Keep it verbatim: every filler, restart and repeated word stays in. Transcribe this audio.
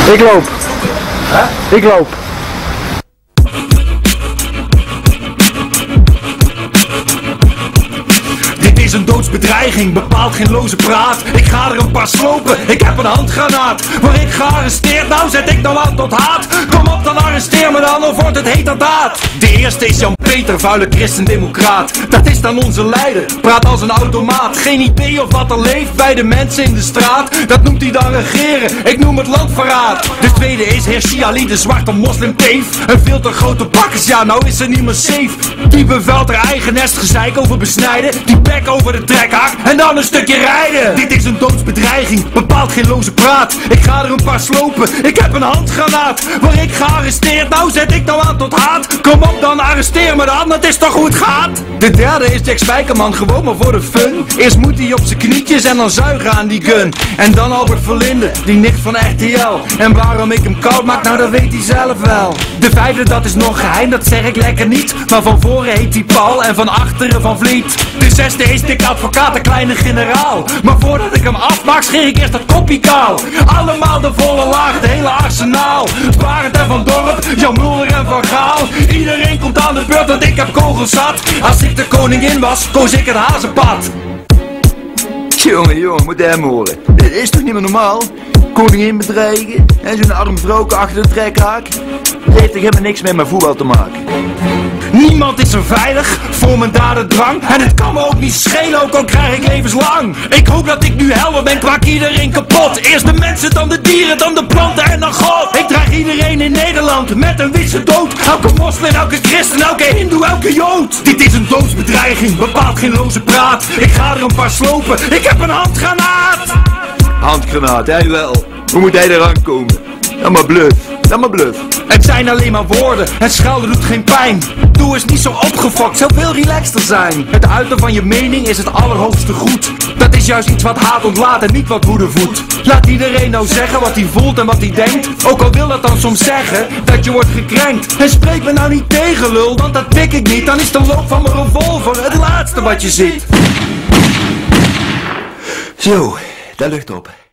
Ik loop. Hè? Ik loop. Dit is een doodsbedreiging, bepaalt geen loze praat. Ik ga er een paar slopen, ik heb een handgranaat. Word ik gearresteerd, nou zet ik nou aan tot haat. Kom op, dan arresteer me dan, of wordt het heterdaad. De eerste is Jan Peter, vuile christendemocraat. Dat is dan onze leider, praat als een automaat. Geen idee of wat er leeft bij de mensen in de straat. Dat noemt hij dan regeren, ik noem het landverraad. De tweede is Hersi Ali, de zwarte moslimteef. Een veel te grote bakkers, ja nou is ze niet meer safe. Die bevelt haar eigen nest, gezeik over besnijden. Die bek over de trekhak en dan een stukje rijden. Dit is een doodsbedreiging, bepaalt geen loze praat. Ik ga er een paar slopen, ik heb een handgranaat. Word ik gearresteerd, nou zet ik nou aan tot haat. Kom op dan, arresteer me dan, het is toch hoe het gaat. De derde is Jack Spijkerman, gewoon maar voor de fun. Eerst moet hij op zijn knietjes en dan zuigen aan die gun. En dan Albert Verlinde, die nicht van R T L. En waarom ik hem koud maak, nou dat weet hij zelf wel. De vijfde, dat is nog geheim, dat zeg ik lekker niet. Maar van voren heet hij Paul en van achteren Van Vliet. De zesde is Dick Advocaat, de kleine generaal. Maar voordat ik hem afmaak, scheer ik eerst dat koppie kaal. Allemaal de volle laag, het hele arsenaal. Barend en Van Dorp, Jan Mulder en Van Gaal. Iedereen komt aan de beurt, want ik heb kogels zat. Als ik de koningin was, koos ik het hazenpad. Jongen, jongen, moet hem horen. Dit is toch niet meer normaal? Koningin bedreigen en zo'n arm vrouw achter de trekhaak. Dat heeft toch helemaal niks met mijn voetbal te maken. Niemand is er veilig voor mijn dadendrang. En het kan me ook niet schelen, ook al krijg ik levenslang. Ik hoop dat ik nu helder ben, kwak iedereen kapot. Eerst de mensen, dan de dieren, dan de planten en dan God. Ik draag iedereen in Nederland met een witse dood. Elke moslim, elke christen, elke hindoe, elke jood. Dit is een doodsbedreiging, bepaalt geen loze praat. Ik ga er een paar slopen, ik heb een handgranaat. Handgranaat, hij wel. Hoe moet hij eraan komen? Dan maar bluff, dan maar bluff. Het zijn alleen maar woorden, het schelden doet geen pijn. Doe eens niet zo opgefokt, zou veel relaxter zijn. Het uiten van je mening is het allerhoogste goed. Dat is juist iets wat haat ontlaat en niet wat woede voedt. Laat iedereen nou zeggen wat hij voelt en wat hij denkt. Ook al wil dat dan soms zeggen dat je wordt gekrenkt. En spreek me nou niet tegen lul, want dat pik ik niet. Dan is de loop van mijn revolver het laatste wat je ziet. Zo, dat lucht op.